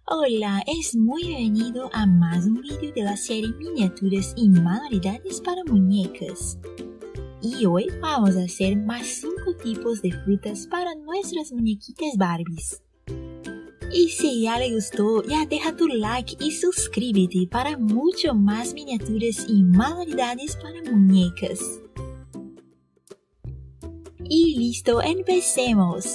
Hola, es muy bienvenido a más un vídeo de la serie Miniaturas y Manualidades para Muñecas. Y hoy vamos a hacer más 5 tipos de frutas para nuestras muñequitas Barbies. Y si ya le gustó, ya deja tu like y suscríbete para mucho más miniaturas y manualidades para muñecas. Y listo, empecemos.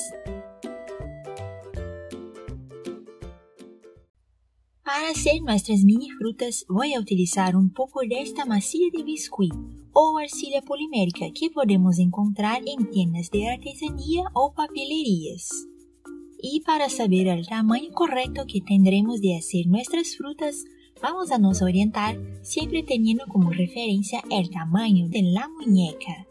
Para hacer nuestras mini frutas voy a utilizar un poco de esta masilla de biscuit o arcilla polimérica que podemos encontrar en tiendas de artesanía o papelerías. Y para saber el tamaño correcto que tendremos de hacer nuestras frutas, vamos a nos orientar siempre teniendo como referencia el tamaño de la muñeca.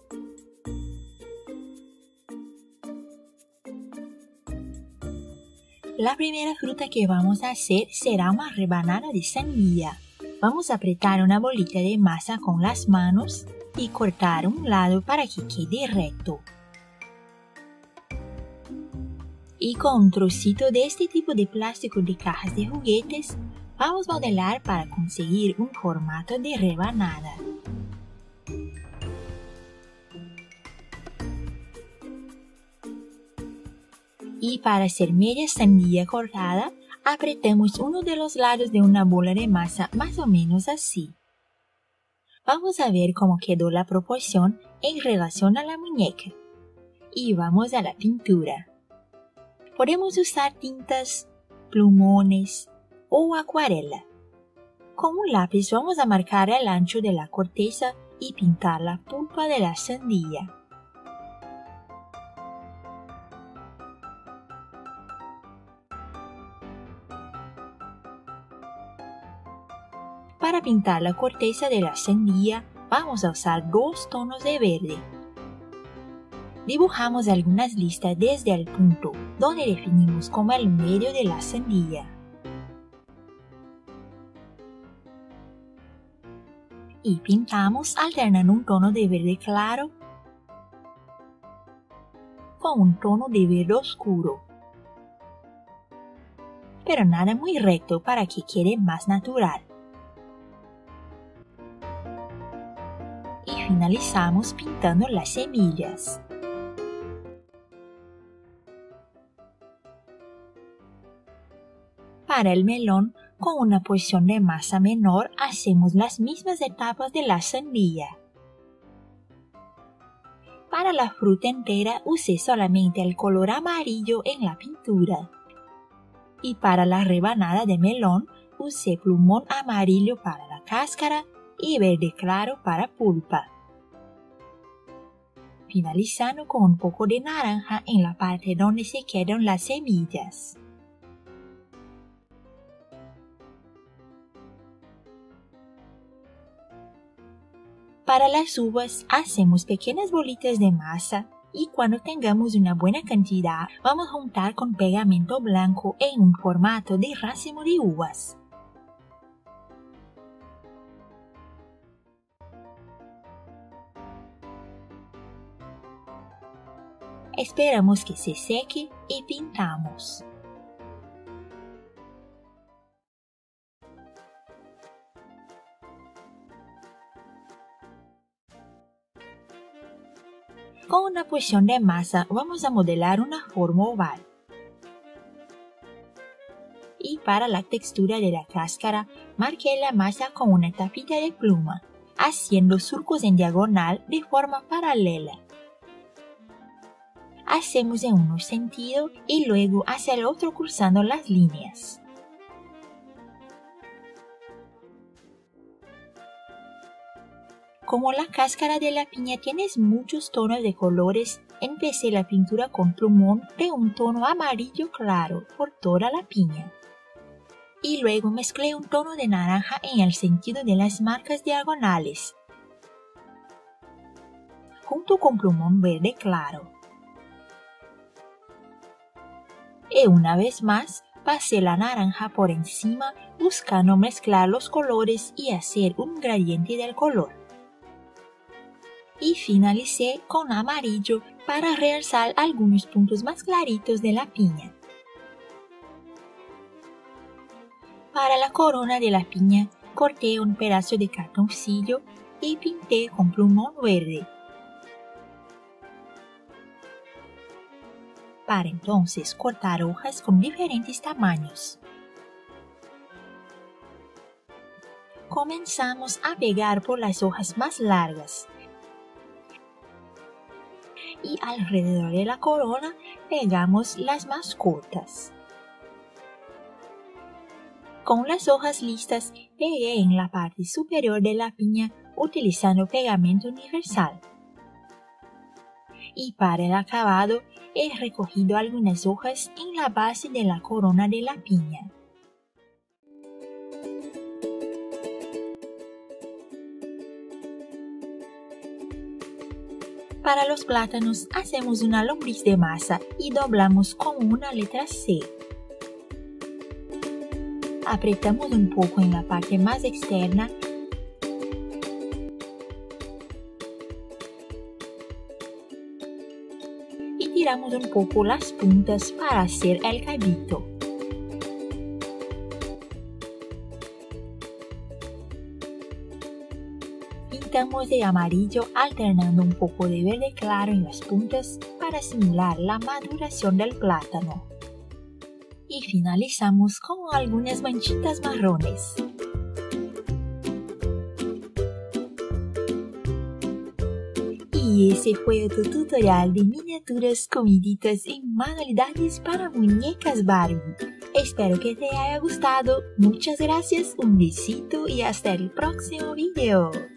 La primera fruta que vamos a hacer será una rebanada de sandía. Vamos a apretar una bolita de masa con las manos y cortar un lado para que quede recto. Y con un trocito de este tipo de plástico de cajas de juguetes, vamos a modelar para conseguir un formato de rebanada. Y para hacer media sandía cortada, apretamos uno de los lados de una bola de masa más o menos así. Vamos a ver cómo quedó la proporción en relación a la muñeca. Y vamos a la pintura. Podemos usar tintas, plumones o acuarela. Con un lápiz vamos a marcar el ancho de la corteza y pintar la pulpa de la sandía. Para pintar la corteza de la sandía, vamos a usar 2 tonos de verde. Dibujamos algunas listas desde el punto, donde definimos como el medio de la sandía. Y pintamos alternando un tono de verde claro con un tono de verde oscuro. Pero nada muy recto para que quede más natural. Y finalizamos pintando las semillas. Para el melón, con una porción de masa menor, hacemos las mismas etapas de la sandía. Para la fruta entera, usé solamente el color amarillo en la pintura. Y para la rebanada de melón, usé plumón amarillo para la cáscara y verde claro para pulpa. Finalizando con un poco de naranja en la parte donde se quedan las semillas. Para las uvas hacemos pequeñas bolitas de masa y cuando tengamos una buena cantidad vamos a juntar con pegamento blanco en un formato de racimo de uvas. Esperamos que se seque y pintamos. Con una porción de masa vamos a modelar una forma oval. Y para la textura de la cáscara, marqué la masa con una tapita de pluma, haciendo surcos en diagonal de forma paralela. Hacemos en un sentido y luego hacia el otro cruzando las líneas. Como la cáscara de la piña tiene muchos tonos de colores, empecé la pintura con plumón de un tono amarillo claro por toda la piña. Y luego mezclé un tono de naranja en el sentido de las marcas diagonales, junto con plumón verde claro. Y una vez más, pasé la naranja por encima buscando mezclar los colores y hacer un gradiente del color. Y finalicé con amarillo para realzar algunos puntos más claritos de la piña. Para la corona de la piña, corté un pedazo de cartoncillo y pinté con plumón verde. Para entonces cortar hojas con diferentes tamaños. Comenzamos a pegar por las hojas más largas y alrededor de la corona pegamos las más cortas. Con las hojas listas, pegué en la parte superior de la piña utilizando pegamento universal. Y para el acabado, he recogido algunas hojas en la base de la corona de la piña. Para los plátanos, hacemos una lombriz de masa y doblamos como una letra C. Apretamos un poco en la parte más externa y tiramos un poco las puntas para hacer el cabito. Pintamos de amarillo alternando un poco de verde claro en las puntas para simular la maduración del plátano. Y finalizamos con algunas manchitas marrones. Y ese fue otro tutorial de miniaturas comiditas en manualidades para muñecas Barbie. Espero que te haya gustado. Muchas gracias, un besito y hasta el próximo video.